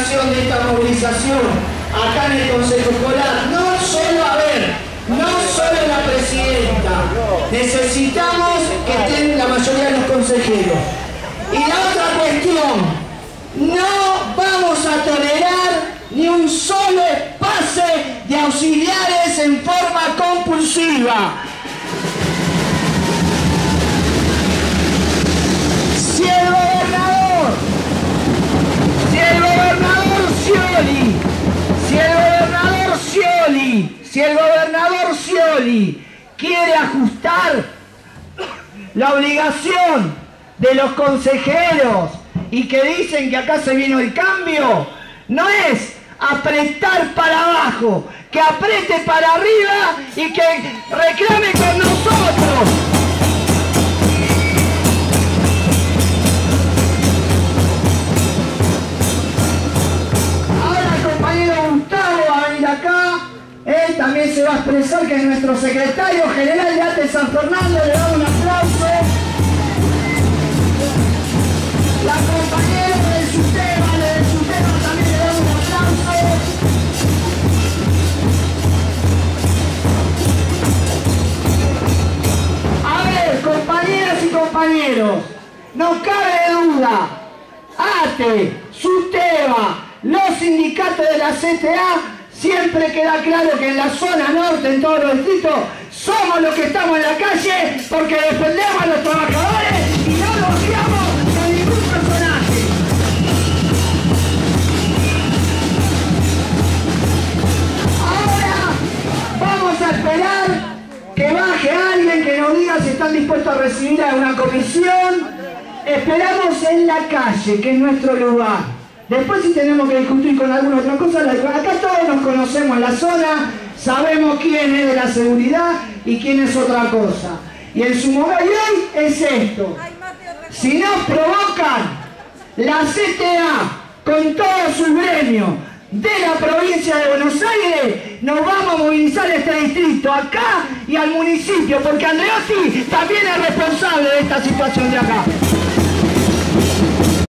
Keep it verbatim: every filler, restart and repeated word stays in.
obligación de esta movilización acá en el Consejo Escolar, no solo a ver, no solo la presidenta, necesitamos que estén la mayoría de los consejeros. Y la otra cuestión, no vamos a tolerar ni un solo pase de auxiliares en forma compulsiva. Si el gobernador, si el gobernador Scioli, si el gobernador Scioli, si el gobernador Scioli quiere ajustar la obligación de los consejeros y que dicen que acá se vino el cambio, no es apretar para abajo, que apriete para arriba y que reclame con nosotros. Ahora el compañero Gustavo va a venir acá, él también se va a expresar, que es nuestro secretario general de ATE San Fernando, le damos un aplauso. La compañera del sistema, del sistema también le damos un aplauso. A ver, compañeras y compañeros, no cabe duda, ATE, SUTEBA, los sindicatos de la C T A, siempre queda claro que en la zona norte, en todos los distritos, somos los que estamos en la calle porque defendemos a los trabajadores y no los guiamos de ningún personaje. Ahora vamos a esperar que baje alguien que nos diga si están dispuestos a recibir a una comisión. Esperamos en la calle, que es nuestro lugar. Después, si tenemos que discutir con alguna otra cosa, acá todos nos conocemos en la zona, sabemos quién es de la seguridad y quién es otra cosa. Y en su momento, y hoy es esto. Si nos provocan, la C T A, con todos sus gremios de la provincia de Buenos Aires, nos vamos a movilizar a este distrito, acá y al municipio, porque Andreotti también es responsable de esta situación de acá.